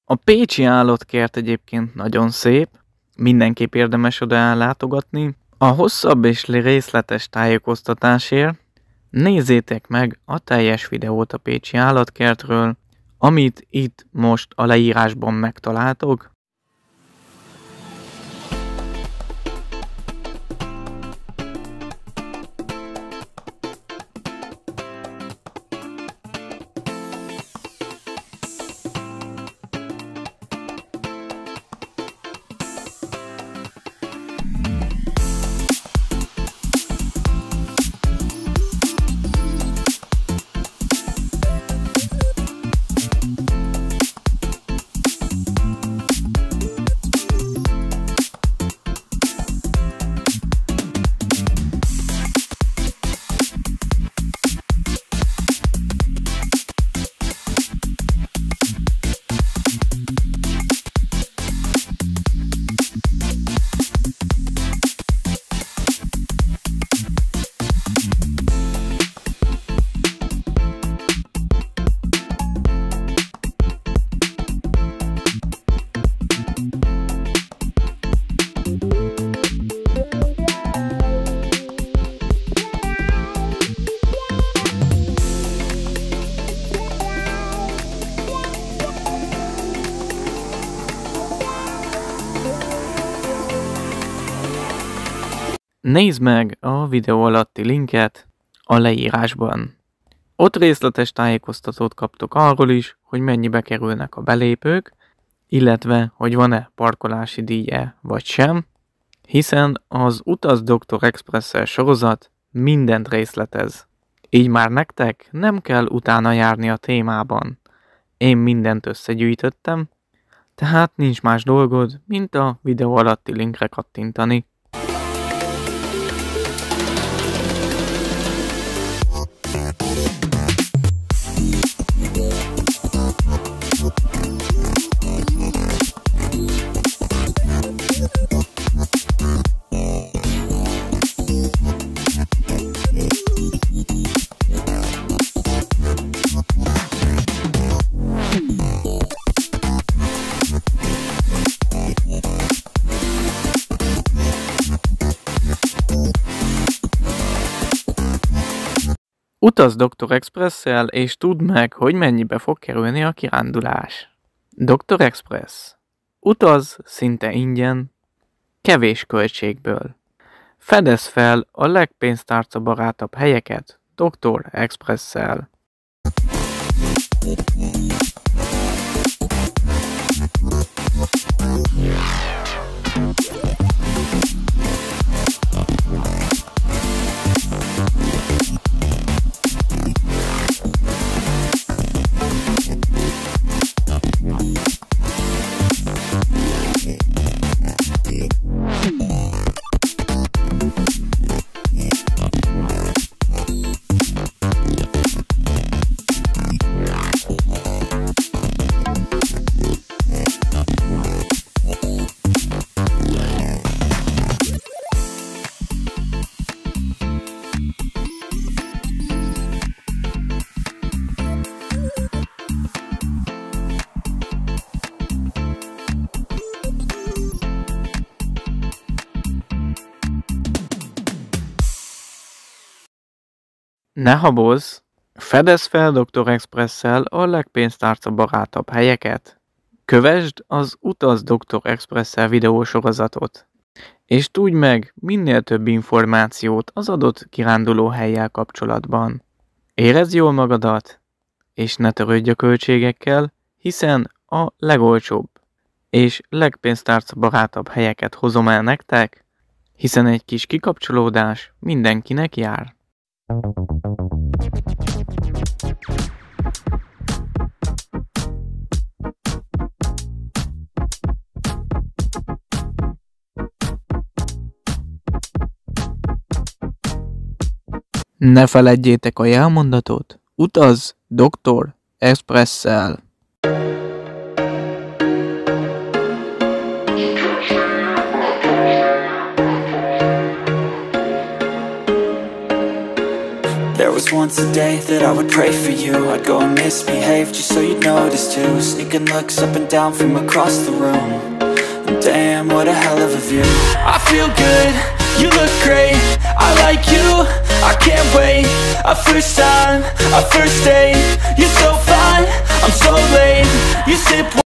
A pécsi állatkert egyébként nagyon szép, mindenképp érdemes oda ellátogatni. A hosszabb és részletes tájékoztatásért nézzétek meg a teljes videót a pécsi állatkertről, amit itt most a leírásban megtaláltok. Nézd meg a videó alatti linket a leírásban. Ott részletes tájékoztatót kaptok arról is, hogy mennyibe kerülnek a belépők, illetve hogy van-e parkolási díje vagy sem, hiszen az Utaz Dr. Express-szel sorozat mindent részletez. Így már nektek nem kell utána járni a témában. Én mindent összegyűjtöttem, tehát nincs más dolgod, mint a videó alatti linkre kattintani. Utazz Dr. Express-szel és tudd meg, hogy mennyibe fog kerülni a kirándulás. Dr. Express. Utazz szinte ingyen, kevés költségből. Fedezz fel a legpénztárcabarátabb helyeket Dr. Express-szel. Ne habozz! Fedezz fel Dr. Express-szel a legpénztárcabarátabb helyeket. Kövesd az Utazz Dr. Express-szel videósorozatot. És tudj meg minél több információt az adott kiránduló hellyel kapcsolatban. Érezd jól magadat, és ne törődj a költségekkel, hiszen a legolcsóbb és legpénztárcabarátabb helyeket hozom el nektek, hiszen egy kis kikapcsolódás mindenkinek jár. Ne feledjétek a jelmondatot, utazz Dr. Express-szel! There was once a day that I would pray for you. I'd go and misbehave just so you'd notice too. Sneaking looks up and down from across the room. And damn, what a hell of a view. I feel good, you look great, I like you, I can't wait. A first time, a first date, you're so fine, I'm so late. You sip